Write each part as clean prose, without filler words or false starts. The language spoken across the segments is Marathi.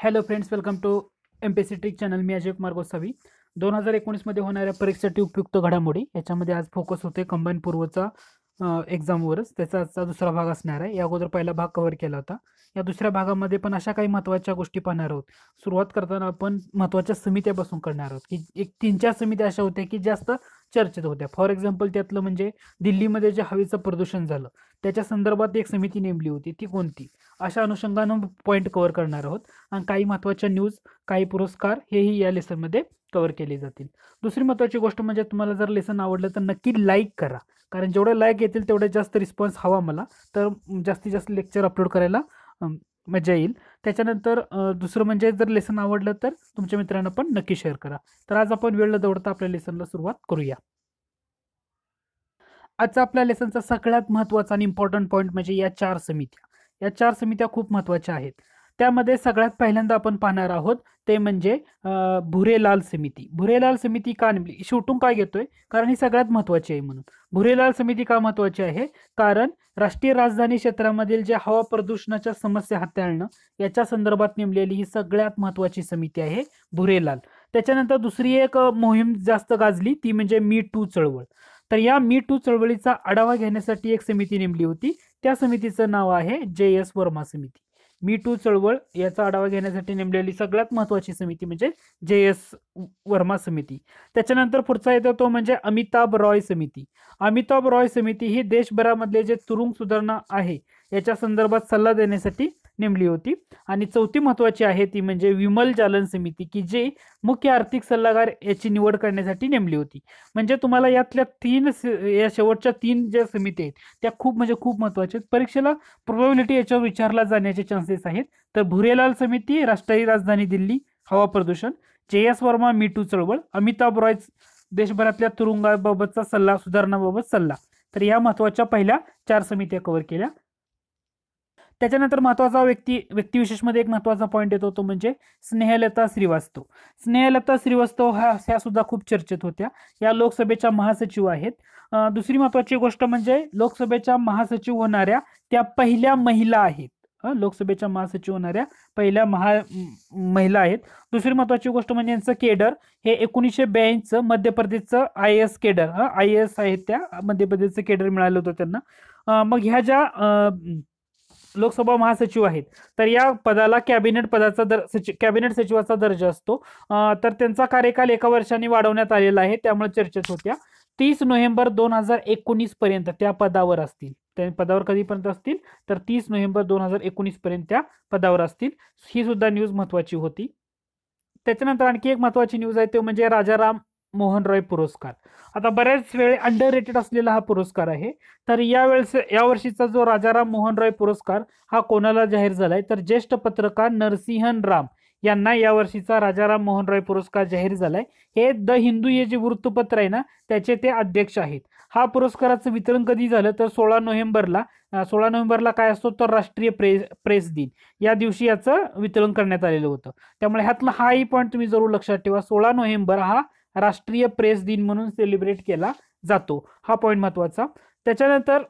Hello friends, welcome to MPSC trick channel. मी अजय कुमार गोसावी. 2019 होणाऱ्या परीक्षेसाठी उपयुक्त घडामोडी याच्यामध्ये आज फोकस होते कंबाईन पूर्वचा एक्झामवरच. त्याचा आजचा दुसरा भाग असणार आहे. या अगोदर पहिला भाग कव्हर केला होता. या दुसऱ्या भागामध्ये पण अशा काही महत्त्वाच्या गोष्टी पाहणार आहोत. सुरुवात करताना आपण महत्त्वाच्या समित्यापासून करणार आहोत, की एक 3-4 समित्या अशा होत्या की जास्त चर्चेत होत्या. फॉर एक्झाम्पल त्यातलं म्हणजे दिल्लीमध्ये जे हवेचं प्रदूषण झालं त्याच्या संदर्भात एक समिती नेमली होती, ती कोणती, अशा अनुषंगानं पॉईंट कव्हर करणार आहोत. आणि काही महत्त्वाच्या न्यूज, काही पुरस्कार हेही या लेसनमध्ये कव्हर केले जातील. दुसरी महत्त्वाची गोष्ट म्हणजे तुम्हाला जर लेसन आवडलं तर नक्की लाईक करा, कारण जेवढे लाईक येतील तेवढे जास्त रिस्पॉन्स हवा मला, तर जास्तीत जास्त लेक्चर अपलोड करायला मजा येईल. त्याच्यानंतर दुसरं म्हणजे जर लेसन आवडलं तर तुमच्या मित्रांना पण नक्की शेअर करा. तर आज आपण वेळ न दवडता आपल्या लेसनला सुरुवात करूया. आजचा आपल्या लेसनचा सगळ्यात महत्त्वाचा आणि इम्पॉर्टंट पॉईंट म्हणजे या 4 समित्या. या 4 समित्या खूप महत्त्वाच्या आहेत. त्यामध्ये सगळ्यात पहिल्यांदा आपण पाहणार आहोत ते म्हणजे भुरेलाल समिती. भुरेलाल समिती का नेमली? शेवटून काय घेतोय? कारण ही सगळ्यात महत्त्वाची आहे म्हणून. भुरेलाल समिती का महत्त्वाची आहे? कारण राष्ट्रीय राजधानी क्षेत्रामधील जे हवा प्रदूषणाच्या समस्या हाताळणं याच्या संदर्भात नेमलेली ही सगळ्यात महत्त्वाची समिती आहे भुरेलाल. त्याच्यानंतर दुसरी एक मोहीम जास्त गाजली, ती म्हणजे मी टू चळवळ. तर या मी टू चळवळीचा आढावा घेण्यासाठी एक समिती नेमली होती. त्या समितीचं नाव आहे JS वर्मा समिती. मी टू चळवळ याचा आढावा घेण्यासाठी नेमलेली सगळ्यात महत्त्वाची समिती म्हणजे JS वर्मा समिती. त्याच्यानंतर पुढचा येतो तो म्हणजे अमिताभ रॉय समिती. अमिताभ रॉय समिती ही देशभरामधले जे तुरुंग सुधारणा आहे याच्या संदर्भात सल्ला देण्यासाठी नेमली होती. आणि चौथी महत्त्वाची आहे ती म्हणजे विमल जालन समिती, की जे मुख्य आर्थिक सल्लागार याची निवड करण्यासाठी नेमली होती. म्हणजे तुम्हाला यातल्या या शेवटच्या 3 ज्या समिती आहेत त्या खूप म्हणजे खूप महत्त्वाच्या आहेत. परीक्षेला प्रोबॅबिलिटी याच्यावर विचारला जाण्याचे चान्सेस आहेत. तर भुरेलाल समिती, राष्ट्रीय राजधानी दिल्ली, हवा प्रदूषण; JS वर्मा, मी टू चळवळ; अमिताभ रॉय, देशभरातल्या तुरुंगाबाबतचा सल्ला, सुधारणाबाबत सल्ला. तर या महत्त्वाच्या पहिल्या 4 समित्या कव्हर केल्या. त्याच्यानंतर महत्त्वाचा व्यक्तिविशेषमध्ये एक महत्त्वाचा पॉईंट येतो तो म्हणजे स्नेहलता श्रीवास्तव. स्नेहलता श्रीवास्तव ह्या सुद्धा खूप चर्चेत होत्या. या लोकसभेच्या महासचिव आहेत. दुसरी महत्त्वाची गोष्ट म्हणजे लोकसभेच्या महासचिव होणाऱ्या त्या पहिल्या महिला आहेत. लोकसभेच्या महासचिव होणाऱ्या पहिल्या महिला आहेत. दुसरी महत्त्वाची गोष्ट म्हणजे यांचं केडर हे 1982 मध्य प्रदेशचं IAS केडर, IAS आहेत त्या मध्य प्रदेशचं केडर मिळालं होतं त्यांना. मग ह्या ज्या लोकसभा महासचिव आहेत तर या पदाला कॅबिनेट सचिवाचा दर्जा असतो. तर त्यांचा कार्यकाल 1 वर्षाने वाढवण्यात आलेला आहे, त्यामुळे चर्चेत होत्या. 30 नोव्हेंबर 2019 पर्यंत त्या पदावर असतील. त्या पदावर कधीपर्यंत असतील तर 30 नोव्हेंबर 2019 पर्यंत त्या पदावर असतील. ही सुद्धा न्यूज महत्वाची होती. त्याच्यानंतर आणखी एक महत्वाची न्यूज आहे तो म्हणजे राजाराम मोहन रॉय पुरस्कार. आता बऱ्याच वेळ अंडर रेटेड असलेला हा पुरस्कार आहे. तर या वर्षीचा जो राजाराम मोहन रॉय पुरस्कार हा कोणाला जाहीर झालाय तर ज्येष्ठ पत्रकार नरसिंहन राम यांना या वर्षीचा राजाराम मोहन रॉय पुरस्कार जाहीर झालाय. हे द हिंदू हे जे वृत्तपत्र आहे ना त्याचे ते अध्यक्ष आहेत. हा पुरस्काराचं वितरण कधी झालं तर 16 नोव्हेंबरला काय असतो तर राष्ट्रीय प्रेस दिन या दिवशी याचं वितरण करण्यात आलेलं होतं. त्यामुळे ह्यातला हाही पॉईंट तुम्ही जरूर लक्षात ठेवा. 16 नोव्हेंबर हा राष्ट्रीय प्रेस दिन म्हणून सेलिब्रेट केला जातो. हा पॉईंट महत्वाचा. त्याच्यानंतर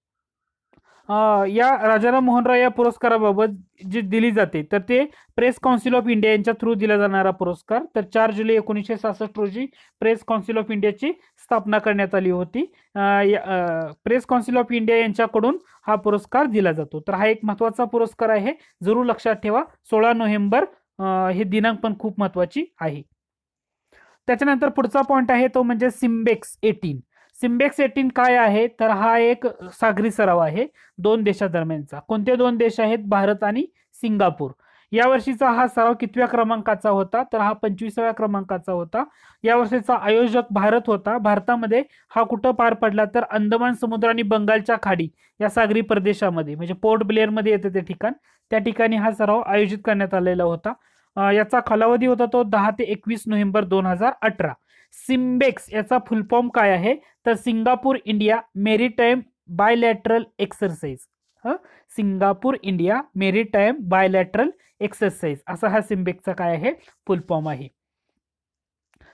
या राजाराम मोहन रॉय या पुरस्काराबाबत जे दिली जाते तर ते प्रेस काउन्सिल ऑफ इंडिया यांच्या थ्रू दिला जाणारा पुरस्कार. तर 4 जुलै 1966 रोजी प्रेस काउन्सिल ऑफ इंडियाची स्थापना करण्यात आली होती. प्रेस काउन्सिल ऑफ इंडिया यांच्याकडून हा पुरस्कार दिला जातो. तर हा एक महत्वाचा पुरस्कार आहे, जरूर लक्षात ठेवा. 16 नोव्हेंबर हे दिनांक पण खूप महत्वाची आहे. त्याच्यानंतर पुढचा पॉईंट आहे तो म्हणजे सिम्बेक्स 18. सिम्बेक्स 18 काय आहे तर हा एक सागरी सराव आहे 2 देशादरम्यानचा. कोणते 2 देश आहेत? भारत आणि सिंगापूर. या वर्षीचा हा सराव कितव्या क्रमांकाचा होता तर हा 25व्या क्रमांकाचा होता. या वर्षीचा आयोजक भारत होता. भारतामध्ये हा कुठं पार पडला तर अंदमान समुद्र आणि बंगालच्या खाडी या सागरी प्रदेशामध्ये, म्हणजे पोर्ट ब्लेअर मध्ये येतं ते ठिकाण, त्या ठिकाणी हा सराव आयोजित करण्यात आलेला होता. याचा कालावधी होता तो 10 ते 21 नोव्हेंबर 2018. सिम्बेक्स याचा फुल फॉर्म काय आहे तर Singapore India maritime bilateral exercise. Singapore India maritime bilateral exercise असा हा सिम्बेक्सचा काय आहे फुल फॉर्म आहे.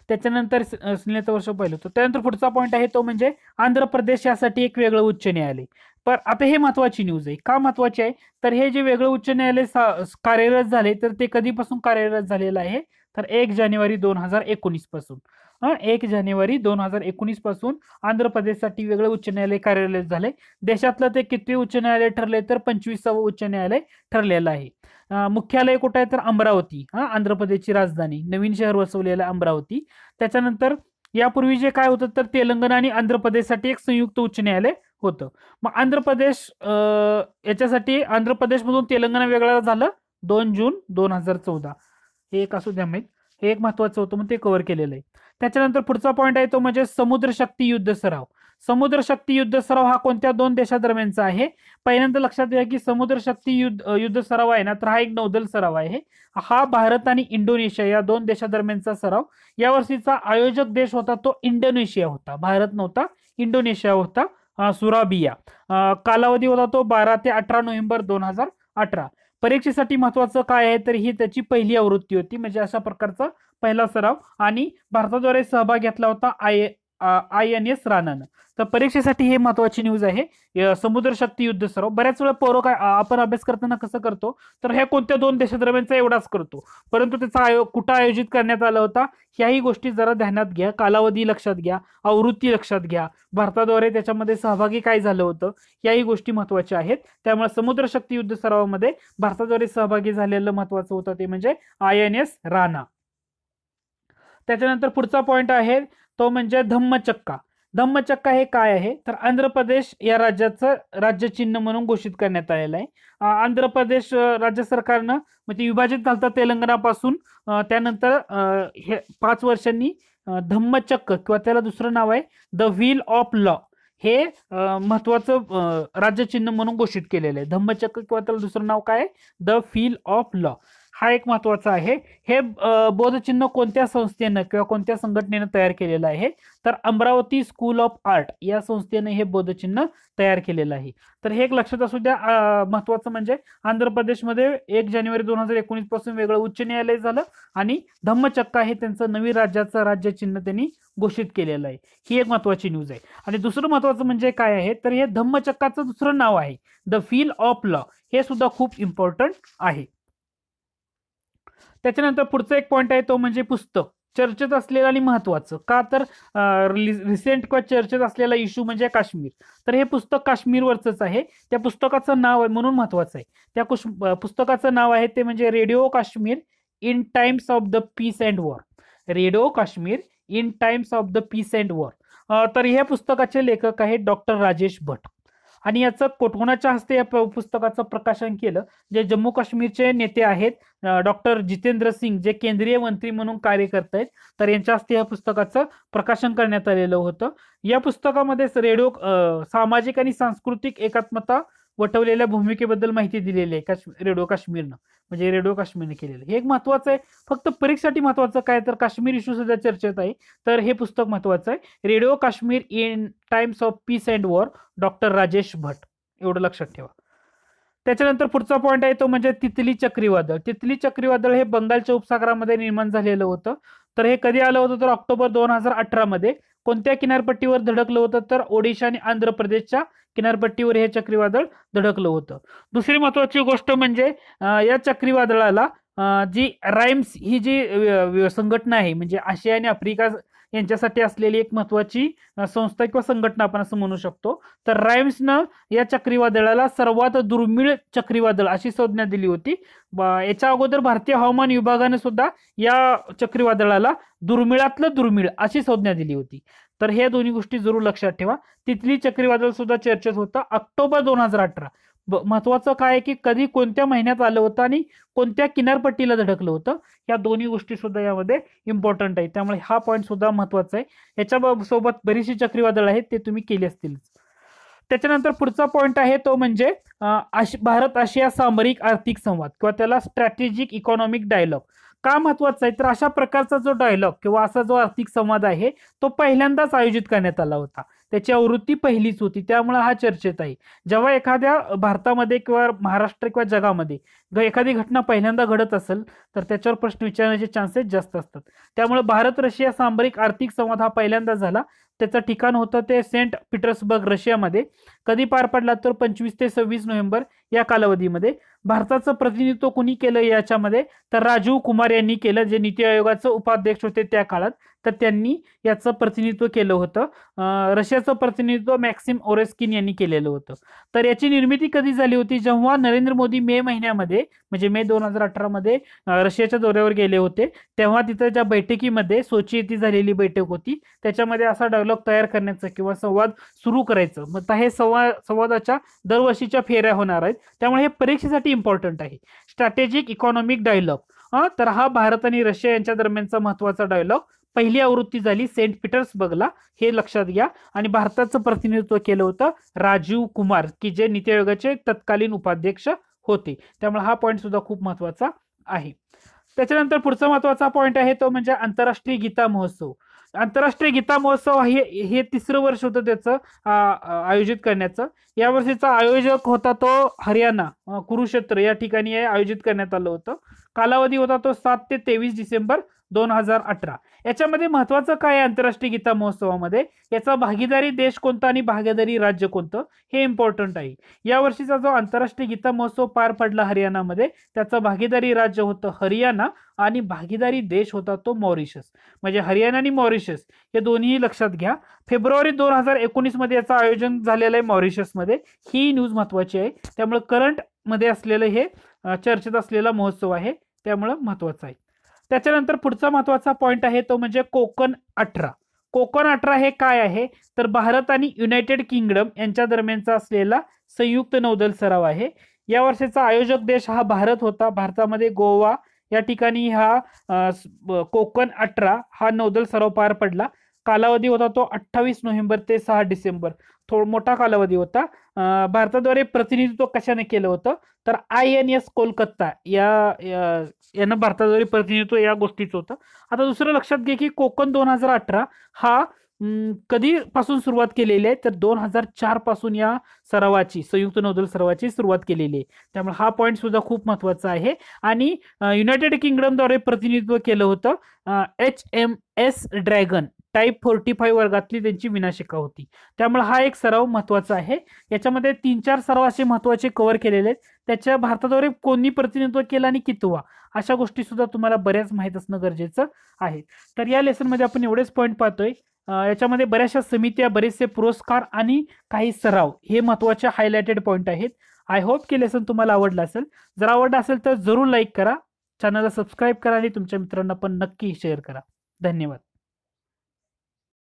त्याच्यानंतर स्नेहलचं वर्ष पहिलं होतं. त्यानंतर पुढचा पॉईंट आहे तो म्हणजे आंध्र प्रदेश यासाठी एक वेगळं उच्च न्यायालय. पण आता हे महत्वाची न्यूज आहे. का महत्वाची आहे तर हे जे वेगळं उच्च न्यायालय कार्यरत झाले तर ते कधीपासून कार्यरत झालेलं आहे तर 1 जानेवारी 2019 पासून. 1 जानेवारी 2019 पासून आंध्र प्रदेशसाठी वेगळं उच्च न्यायालय कार्यरत झाले. देशातलं ते कितवे उच्च न्यायालय ठरले तर 25वे उच्च न्यायालय ठरलेलं आहे. मुख्यालय कुठे आहे तर अमरावती, आंध्र प्रदेशची राजधानी, नवीन शहर वसवलेलं अमरावती. त्याच्यानंतर यापूर्वी जे काय होतं तर तेलंगणा आणि आंध्र प्रदेशसाठी एक संयुक्त उच्च न्यायालय होतं. मग आंध्र प्रदेश याच्यासाठी आंध्र प्रदेशमधून तेलंगणा वेगळं झालं 2 जून 2014. हे एक असू द्या माहीत, हे एक महत्वाचं होतं मग ते कव्हर केलेलं आहे. त्याच्यानंतर पुढचा पॉईंट आहे तो म्हणजे समुद्र शक्ती युद्ध सराव. समुद्र शक्ती युद्ध सराव हा कोणत्या दोन देशादरम्यानचा आहे? पहिल्यांदा लक्षात घ्या की समुद्र शक्ती युद्ध सराव आहे ना तर हा एक नौदल सराव आहे. हा भारत आणि इंडोनेशिया या दोन देशादरम्यानचा सराव. या वर्षीचा आयोजक देश होता तो इंडोनेशिया होता, भारत नव्हता, इंडोनेशिया होता. सुराबिया. कालावधी होता तो 12 ते 18 नोव्हेंबर 2018. परीक्षेसाठी महत्वाचं काय आहे तर ही त्याची पहिली आवृत्ती होती, म्हणजे अशा प्रकारचा पहिला सराव आणि भारताद्वारे सहभाग घेतला होता INS रानानं. तर परीक्षेसाठी हे महत्वाची न्यूज आहे. समुद्र शक्ती युद्ध सराव बऱ्याच वेळा काय आपण अभ्यास करताना कसं करतो तर ह्या कोणत्या दोन देशादरम्यानचा एवढाच करतो, परंतु त्याचा कुठं आयोजित करण्यात आला होता ह्याही गोष्टी जरा ध्यानात घ्या. कालावधी लक्षात घ्या, आवृत्ती लक्षात घ्या, भारताद्वारे त्याच्यामध्ये सहभागी काय झालं होतं याही गोष्टी महत्वाच्या आहेत. त्यामुळे समुद्र शक्ती युद्ध सरावामध्ये भारताद्वारे सहभागी झालेलं महत्वाचं होतं ते म्हणजे INS राणा. त्याच्यानंतर पुढचा पॉइंट आहे तो म्हणजे धम्मचक्का. धम्मचक्का हे काय आहे तर आंध्र प्रदेश या राज्याचं राज्य चिन्ह म्हणून घोषित करण्यात आलेलं आहे. आंध्र प्रदेश राज्य सरकारनं म्हणजे विभाजित झालं तेलंगणापासून. त्यानंतर हे 5 वर्षांनी धम्मचक्क किंवा त्याला दुसरं नाव आहे द व्हील ऑफ लॉ हे महत्वाचं राज्यचिन्ह म्हणून घोषित केलेलं आहे. धम्मचक्क किंवा त्याला दुसरं नाव काय आहे द व्हील ऑफ लॉ. हा एक महत्वाचा आहे. हे बोधचिन्ह कोणत्या संस्थेनं किंवा कोणत्या संघटनेनं तयार केलेलं आहे तर अमरावती स्कूल ऑफ आर्ट या संस्थेने हे बोधचिन्ह तयार केलेलं आहे. तर हे एक लक्षात असू द्या. महत्वाचं म्हणजे आंध्र प्रदेशमध्ये 1 जानेवारी 2019 पासून वेगळं उच्च न्यायालय झालं आणि धम्मचक्का हे त्यांचं नवीन राज्याचं राज्यचिन्ह त्यांनी घोषित केलेलं आहे. ही एक महत्वाची न्यूज आहे. आणि दुसरं महत्वाचं म्हणजे काय आहे तर हे धम्मचक्काचं दुसरं नाव आहे द व्हील ऑफ लॉ. हे सुद्धा खूप इम्पॉर्टंट आहे. त्याच्यानंतर पुढचा एक पॉइंट आहे तो म्हणजे पुस्तक चर्चेत असलेलं आणि महत्वाचं का तर रिसेंट किंवा चर्चेत असलेला इश्यू म्हणजे काश्मीर. तर हे पुस्तक काश्मीरवरच आहे. त्या पुस्तकाचं नाव आहे म्हणून महत्वाचं आहे. त्या पुस्तकाचं नाव आहे ते म्हणजे radio Kashmir in times of the peace and war. Radio Kashmir in times of the peace and war. तर ह्या पुस्तकाचे लेखक आहेत डॉक्टर राजेश भट. आणि याचं कोणाच्या हस्ते या पुस्तकाचं प्रकाशन केलं जे जम्मू काश्मीरचे नेते आहेत डॉक्टर जितेंद्र सिंग जे केंद्रीय मंत्री म्हणून कार्य करत आहेत तर यांच्या हस्ते या पुस्तकाचं प्रकाशन करण्यात आलेलं होतं. या पुस्तकामध्ये सामाजिक आणि सांस्कृतिक एकात्मता वटवलेल्या भूमिकेबद्दल माहिती दिलेली आहे रेडिओ काश्मीरनं, म्हणजे रेडिओ काश्मीरने केलेलं. हे एक महत्वाचं आहे. फक्त परीक्षेसाठी महत्वाचं काय तर काश्मीर इश्यू सुद्धा चर्चेत आहे तर हे पुस्तक महत्वाचं आहे. Radio Kashmir in times of peace and war doctor Rajesh Bhat, एवढं लक्षात ठेवा. त्याच्यानंतर पुढचा पॉईंट आहे तो म्हणजे तितली चक्रीवादळ. तितली चक्रीवादळ हे बंगालच्या उपसागरामध्ये निर्माण झालेलं होतं. तर हे कधी आलं होतं तर ऑक्टोबर 2018 मध्ये. कोणत्या किनारपट्टीवर धडकलं होतं तर ओडिशा आणि आंध्र प्रदेशच्या किनारपट्टीवर हे चक्रीवादळ धडकलं होतं. दुसरी महत्वाची गोष्ट म्हणजे या चक्रीवादळाला जी राईम्स ही जी संघटना आहे म्हणजे आशिया आणि आफ्रिका यांच्यासाठी असलेली एक महत्वाची संस्था किंवा संघटना आपण असं म्हणू शकतो. तर राईम्सनं या चक्रीवादळाला सर्वात दुर्मिळ चक्रीवादळ अशी संज्ञा दिली होती. याच्या अगोदर भारतीय हवामान विभागाने सुद्धा या चक्रीवादळाला दुर्मिळातलं दुर्मिळ अशी संज्ञा दिली होती. तर हे दोन्ही गोष्टी जरूर लक्षात ठेवा. तितली चक्रीवादळ सुद्धा चर्चेत होतं ऑक्टोबर 2018. महत्वाचं काय की कधी कोणत्या महिन्यात आलं होतं आणि कोणत्या किनारपट्टीला धडकलं होतं या दोन्ही गोष्टी सुद्धा यामध्ये इम्पॉर्टंट आहे. त्यामुळे हा पॉईंट सुद्धा महत्वाचा आहे. याच्या सोबत बरीचशी चक्रीवादळ आहेत ते तुम्ही केली असतील. त्याच्यानंतर पुढचा पॉईंट आहे तो म्हणजे भारत आशिया सामरिक आर्थिक संवाद किंवा त्याला स्ट्रॅटेजिक इकॉनॉमिक डायलॉग. का महत्वाचा आहे तर अशा प्रकारचा जो डायलॉग किंवा असा जो आर्थिक संवाद आहे तो पहिल्यांदाच आयोजित करण्यात आला होता. त्याची आवृत्ती पहिलीच होती, त्यामुळे हा चर्चेत आहे. जेव्हा एखाद्या भारतामध्ये किंवा महाराष्ट्र किंवा जगामध्ये एखादी घटना पहिल्यांदा घडत असेल तर त्याच्यावर प्रश्न विचारण्याचे चान्सेस जास्त असतात. त्यामुळे भारत रशिया सामरिक आर्थिक संवाद हा पहिल्यांदा झाला. त्याचं ठिकाण होतं ते सेंट पीटर्सबर्ग रशियामध्ये. कधी पार पडला तर 25 ते 26 नोव्हेंबर या कालावधीमध्ये. भारताचं प्रतिनिधित्व कुणी केलं याच्यामध्ये तर राजीव कुमार यांनी केलं, जे नीती आयोगाचे उपाध्यक्ष होते त्या काळात. तर त्यांनी याचं प्रतिनिधित्व केलं होतं. रशियाचं प्रतिनिधित्व मॅक्सिम ओरेस्किन यांनी केलेलं होतं. तर याची निर्मिती कधी झाली होती, जेव्हा नरेंद्र मोदी मे महिन्यामध्ये म्हणजे मे 2018 मध्ये रशियाच्या दौऱ्यावर गेले होते, तेव्हा तिथं ज्या बैठकीमध्ये सोची येथे झालेली बैठक होती, त्याच्यामध्ये असा डायलॉग तयार करण्याचं किंवा संवाद सुरू करायचं. मग हे संवादाच्या दरवर्षीच्या फेऱ्या होणार आहेत, त्यामुळे हे परीक्षेसाठी इम्पॉर्टंट आहे. स्ट्रॅटेजिक इकॉनॉमिक डायलॉग, तर हा भारत आणि रशिया यांच्या दरम्यानचा महत्वाचा डायलॉग. पहिली आवृत्ती झाली सेंट पीटर्सबर्गला, हे लक्षात घ्या. आणि भारताचं प्रतिनिधित्व केलं होतं राजीव कुमार, की जे नीती आयोगाचे तत्कालीन उपाध्यक्ष होते. त्यामुळे हा पॉईंट सुद्धा खूप महत्वाचा आहे. त्याच्यानंतर पुढचा महत्वाचा पॉईंट आहे तो म्हणजे आंतरराष्ट्रीय गीता महोत्सव. आंतरराष्ट्रीय गीता महोत्सव हे तिसरं वर्ष होतं त्याचं आयोजित करण्याचं. या वर्षीचा आयोजक होता तो हरियाणा, कुरुक्षेत्र या ठिकाणी आयोजित करण्यात आलं होतं. कालावधी होता तो 7 ते 23 डिसेंबर 2018. याच्यामध्ये महत्वाचं काय आहे आंतरराष्ट्रीय गीता महोत्सवामध्ये, याचा भागीदारी देश कोणता आणि भागीदारी राज्य कोणतं हे इम्पॉर्टंट आहे. या वर्षीचा जो आंतरराष्ट्रीय गीता महोत्सव पार पडला हरियाणामध्ये, त्याचं भागीदारी राज्य होतं हरियाणा आणि भागीदारी देश होता तो मॉरिशस. म्हणजे हरियाणा आणि मॉरिशस हे दोन्ही लक्षात घ्या. फेब्रुवारी 2019 मध्ये याचं आयोजन झालेलं आहे मॉरिशसमध्ये. ही न्यूज महत्वाची आहे, त्यामुळे करंट मध्ये असलेलं हे चर्चेत असलेला महोत्सव आहे, त्यामुळे महत्वाचं आहे. त्याच्यानंतर पुढचा महत्वाचा पॉईंट आहे तो म्हणजे कोकण 18. कोकण 18 हे काय आहे तर भारत आणि युनायटेड किंगडम यांच्या दरम्यानचा असलेला संयुक्त नौदल सराव आहे. या वर्षाचा आयोजक देश हा भारत होता. भारतामध्ये गोवा या ठिकाणी हा कोकण 18 हा नौदल सराव पार पडला. कालावधी होता तो 28 नोव्हेंबर ते 6 डिसेंबर. मोठा कालावधी होता. भारताद्वारे प्रतिनिधित्व कशाने केलं होतं तर INS कोलकाता यानं भारताद्वारे प्रतिनिधित्व या गोष्टीचं होतं. आता दुसरं लक्षात घ्या की कोकण 2018 हा कधीपासून सुरुवात केलेली आहे तर 2004 पासून या सरावाची, संयुक्त नौदल सरावाची सुरुवात केलेली आहे. त्यामुळे हा पॉईंट सुद्धा खूप महत्वाचा आहे. आणि युनायटेड किंगडमद्वारे प्रतिनिधित्व केलं होतं HMS ड्रॅगन टाईप 45 वर्गातली त्यांची विनाशिका होती. त्यामुळे हा एक सराव महत्वाचा आहे. याच्यामध्ये 3-4 सराव असे महत्वाचे कव्हर केलेले आहेत. त्याच्या भारताद्वारे कोणी प्रतिनिधित्व केलं आणि कितवा, अशा गोष्टी सुद्धा तुम्हाला बऱ्याच माहीत असणं गरजेचं आहे. तर या लेसनमध्ये आपण एवढेच पॉईंट पाहतोय. याच्यामध्ये बऱ्याचशा समित्या, बरेचसे पुरस्कार आणि काही सराव हे महत्वाचे हायलाइटेड पॉईंट आहेत. आय होप की लेसन तुम्हाला आवडलं असेल. जर आवडलं असेल तर जरूर लाईक करा, चॅनलला सबस्क्राईब करा आणि तुमच्या मित्रांना पण नक्की शेअर करा. धन्यवाद.